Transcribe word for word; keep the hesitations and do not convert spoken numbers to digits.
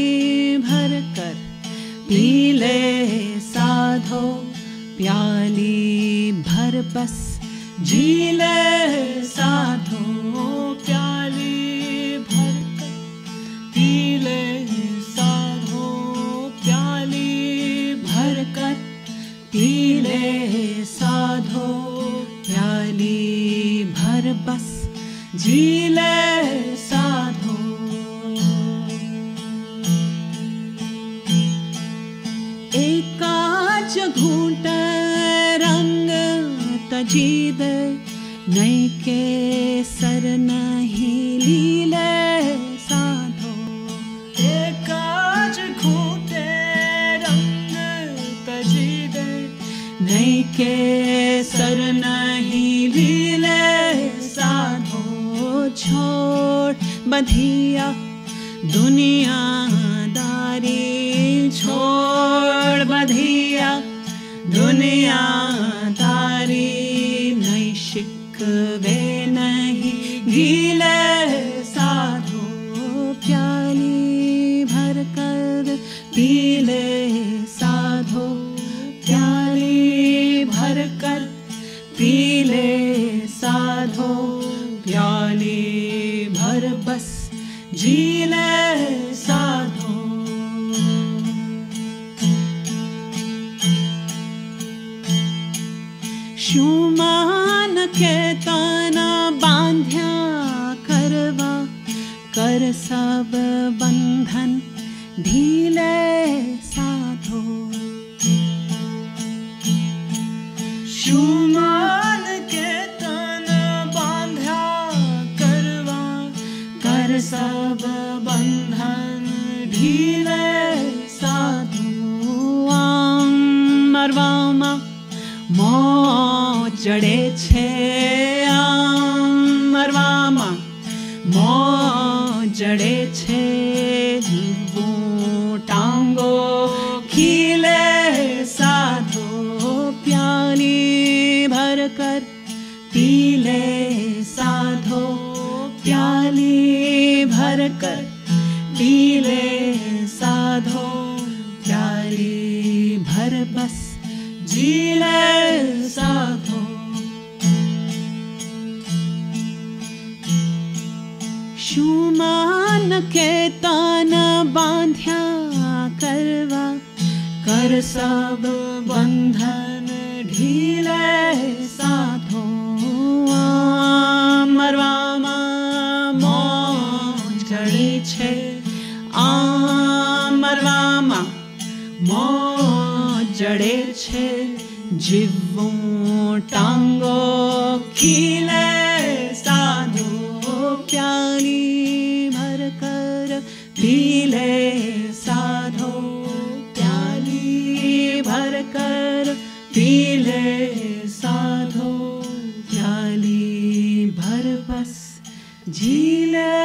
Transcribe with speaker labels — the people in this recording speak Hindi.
Speaker 1: भर कर पी ले साधो, प्याली भर बस जी ले साधो, प्याली भर कर पी ले साधो, प्याली भर कर पी ले साधो, प्याली भर बस जी ले साधो। एकाच घूंट रंग तजीद, नई के सर नहीं लीले साधो, एकाच घूंट रंग तजीद, नई के सर नहीं लीले साधो। छोड़ बधिया दुनियादारी, छोड़ बधिया दुनियादारी, नई शिकवे नहीं गीले साधो, प्याली भर कर पी ले साधो, प्याली भर कर पी ले साधो, प्याली भर बस जी ले साधो। शुमान के ताना बांध्या करवा, कर सब बंधन ढीले साधो, शुमान के ताना बांध्या करवा, कर सब बंधन ढीले साधो। आम मरवामा मो जड़े छे, आम मरवामा मो जड़े छे, टांगो खीले साधो, प्याली भर कर पी ले साधो, प्याली भर कर पी ले साधो, प्याली भर बस जी ले साधो। शुमान के तान बांध्या करवा, कर सब बंधन ढीले साधो। आम मरवामा मो जड़े छे, आम मरवामा मो जड़े छे, जीवो टांगो खीले साधो, प्याली भर कर पी ले साधो, प्याली भर कर पी ले साधो, प्याली भर बस जी ले